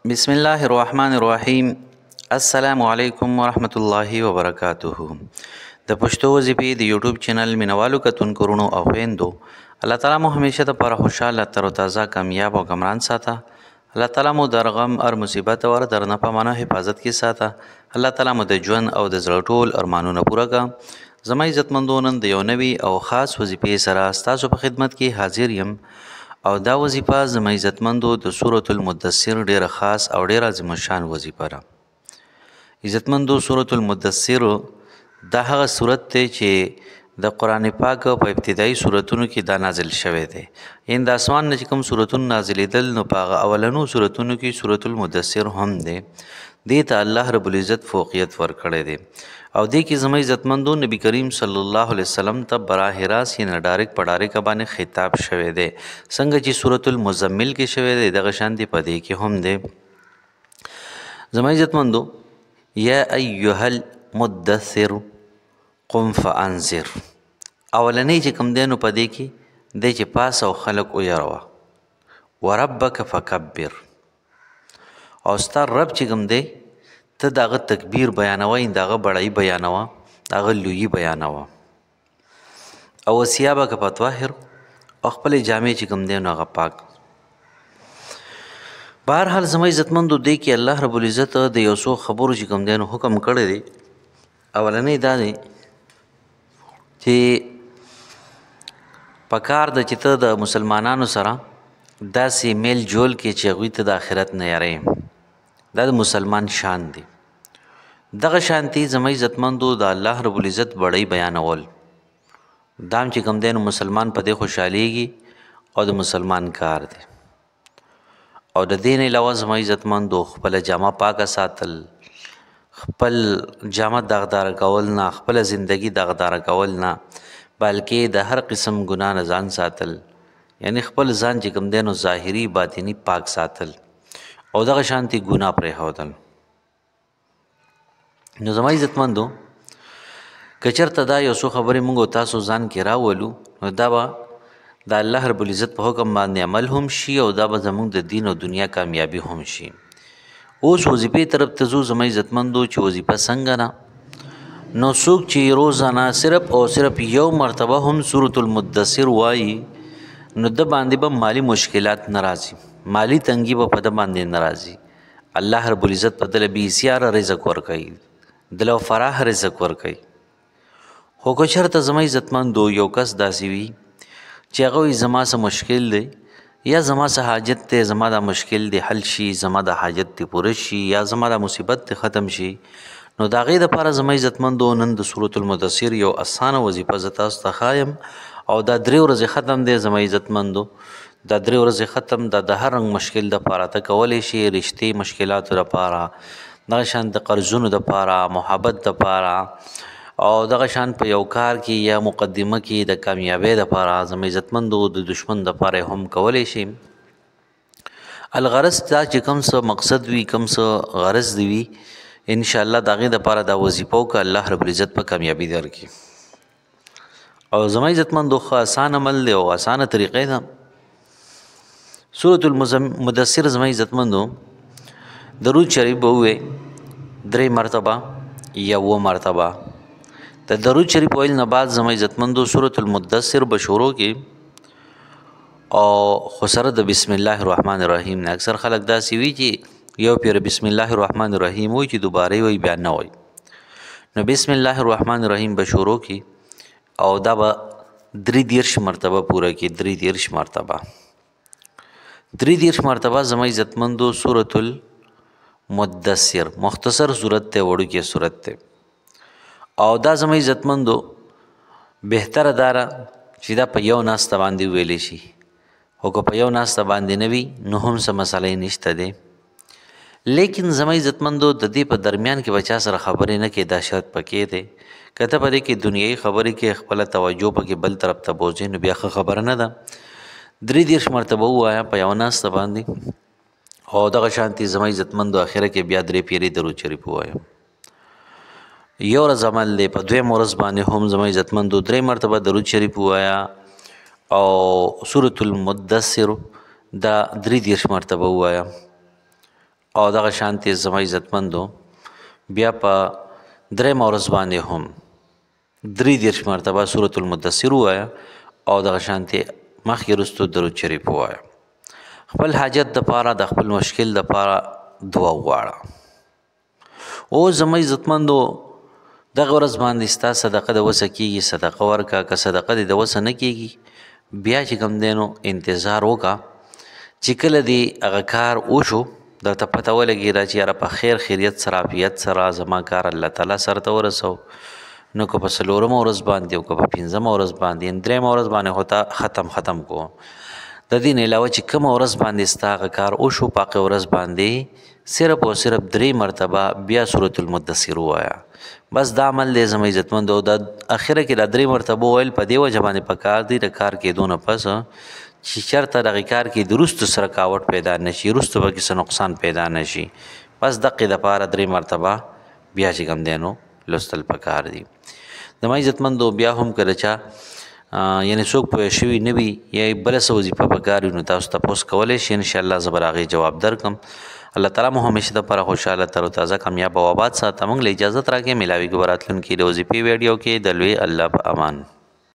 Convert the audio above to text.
بسم الله الرحمن الرحیم. السلام علیکم ورحمت الله وبرکاته. د پښتو وظیفې د یوټیوب چینل مینوالو کتونکو ورونو او خویندو، الله تعالی مو همیشه د پر خوشاله تر تازه کامیاب او ګمران ساته. الله تعالی مو در غم ار مصیبت ور در نه پمانه حفاظت کې ساته. الله تعالی مو د ژوند او د زړه ټول ارمانونه پوره کړه. زما عزتمندونو د یو نوي او خاص وظیفې سره ستاسو په خدمت کې حاضر یم او دا وظیفه زما عزتمندو د سورة المدثر ډیره خاص او ډیره عظیم شان وظیفه ده. عزتمندو سورة المدثر دا هغه سورت دی چې د قرآن پاک په ابتدایي سورتونو کې دا نازل شوی دی. ان د اسمان نه چې کوم سورتون نازلېدل نو په هغه اولنو سورتونو کې سورة المدثر هم دی. دې ته الله رب العزت فوقیت ورکړی دی او دې کې زما عزتمندو نبی کریم صلی الله علیه وسلم ته براه راست یې ډایرک په ډایرک باندې خطاب شوی دی. څنګه چې سورة المزمل کې شوی دی دغه شان دی په دې کې هم دی. زما عزتمندو یا ایها المدثر قم فانذر، اولنی چې کوم دی نو په دې کې دی چې پاس او خلق ویروه وربک فکبر، او ستا رب چې کوم دی ته دغه تکبیر بیانوه، دغه بړای بیانوه، دغه لویی بیانوه. او ثيابک فطهر، او خپل جامې چې کوم دی نو هغه پاک. بهرحال زما عزتمندو دی کې الله رب العزت د یو څو خبرو چې کوم دی نو حکم کړی دی. اولنی دا دی چې پکار د چې ته د مسلمانانو سره داسې میل جول کې چې هغوی ته د آخرت نه یارې، دا د مسلمان شان دی. دغه شانتی زما عزتمندو د الله رب العزت بړی بیانول دام چې کوم دی نو مسلمان په دې خوشحالیږي او د مسلمان کار دی. او د دې نه علاوه زما عزتمندو خپل جامه پاکه ساتل، خپل جامه دغدار کول نه، خپل زندگی دغدار کول نه، بلکې د هر قسم ګناه نه ځان ساتل، یعنی خپل ځان چې کوم دی نو ظاهري باطنی پاک ساتل او دغه شانتی ګناه پرېښودل. نو زما عزتمندو که چېرته دا یو څو خبرې موږ تاسو ځان کې راولو نو دا به د الله رب العزت په حکم باندې عمل هم شي او دا به زموږ د دین او دنیا کامیابي هم شي. اوس وظیفې طرف ته ځو زما عزتمندو چې وظیفه څنګه نه، نو څوک چې روزانه صرف او صرف یو مرتبه هم سورة المدثر وایي نو د باندې به مالی مشکلات ناراضي، مالی تنګي به په د باندې ناراضي. الله رب العزت په دل بي سیاره رزق ورکوي، دل فراح رزق ورکوي. خو که چېرته زما عزتمندو یو کس داسې وي چې هغه زما څه مشکل دی یا زما څه حاجت دی، زما دا مشکل دی حل شي، زما دا حاجت دی پوره شي، یا زما دا مصیبت دی ختم شي، نو د هغې دپاره زما عزتمندو نن د سورة المدثر یو اسانه وظیفه زه تاسو ته ښایم او دا 3 ورځې ختم دی. زما عزتمندو دا 3 ورځې ختم دا د هر رنګ مشکل دپاره ته کولی شي، رشتې مشکلاتو دپاره، دغه شان د قرضونو دپاره، محبت دپاره او دغه شان په یو کار کې یا مقدمه کې د کامیابۍ دپاره زما عزتمندو د دشمن دپاره هم کولی شي. الغرض دا چې کوم څه مقصد وي، کوم څه غرض دی وي، انشاءالله د هغې دپاره دا وظیفه وکړه، الله رب العزت په کامیابي درکړي. او زما عزتمندو ښه اسان عمل دی او اسانه طریقې ده. سورة المدثر زما عزتمندو درود شریف به ووایې 3 مرتبه یا 7 مرتبه. د درود شریف ویل نه بعد زما عزتمندو سورة المدثر به شروع کې او خو سره د بسم الله الرحمن الرحیم نه. اکثر خلک داسې وي چې یو پیر بسم الله الرحمن الرحیم وایي چې دوباره وایي بیا نه وایي. نو بسم الله الرحمن الرحیم به شروع کې او دا به 33 مرتبه پوره کې، 33 مرتبه. 33 مرتبه زما عزتمندو سورة المدثر مختصر صورت ته، وړوکی صورت ته، او دا زما عزتمندو بهتره داره چې دا په یو ناسته باندې ویلی شي. خو که په یو ناسته باندې نه وي نو هم څه مسئله نشته دی. لیکن زما عزتمندو د دې په درمیان کې به چا سره خبرې نه کوي، دا شرط پکې دی. که ته په دې کې دنیایي خبرې کې خپله توجه پکې بل طرف ته بوځې نو بیا ښه خبره نه ده. 33 مرتبه ووایه په یو ناسته باندې او دغه شانتي زما عزتمندو اخره کې بیا 3 پیرې درود شریف ووایه. یو ورځ عمل دی، په 2 ورځ باندې هم زما عزتمندو 3 مرتبه درود شریف ووایه او سورة المدثر دا 33 مرتبه ووایه او دغه شانتې زما عزتمندو بیا په درېیمه ورځ باندې هم 33 مرتبه سورة المدثر ووایه او دغه شانتې مخکې وروستو درود شریف ووایه. خپل حاجت دپاره د خپل مشکل دپاره دعا وغواړه. او زما عزتمندو دغه ورځ باندې ستا صدقه د وسه کېږي صدقه ورکه، که صدقه دې د وسه نه کېږي بیا چې کوم دی نو انتظار وکړه چې کله دې هغه کار وشو درته پته ولګېده چې یاره په خیر خیریت سره عافیت سره زما کار الله تعالی سره ته ورسو، نو که په 4مه ورځ باندې او که په 5مه ورځ باندې 3مه ورځ باندې خو ته ختم کو. د دې نه علاوه چې کومه ورځ باندې ستا هغه کار وشو په هغې ورځ باندې صرف او صرف 3 مرتبه بیا سورة المدثر ووایه. بس دا عمل دی زما عزتمندو. د اخره کې دا 3 مرتبه ویل په دې وجه باندې پکار دی د کار کېدو نه پس چې چېرته دغې کار کې د وروستو سره رکاوټ پیدا نه شي، وروستو به کې څه نقصان پیدا نه شي. بس دقې دپاره 3 مرتبه بیا چې کوم دی نو لوستل پکار دي. زما عزتمندو بیا هم کله چا یعنې څوک پوه شوي نه وي یا بله څه وظیفه پکار وي نو تاسو تپوس کولی شئ، انشاءالله زه به د هغې جواب درکړم. الله تعالی مو همیشه دپاره خوشحاله تر و تازه کامیاب او آباد ساته. موږ له اجازت راکړئ، میلاویږو به راتلونکي د وظیفې ویډیو کې. د لوی الله په امان.